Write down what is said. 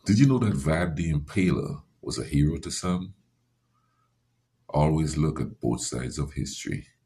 Did you know that Vlad the Impaler was a hero to some? Always look at both sides of history.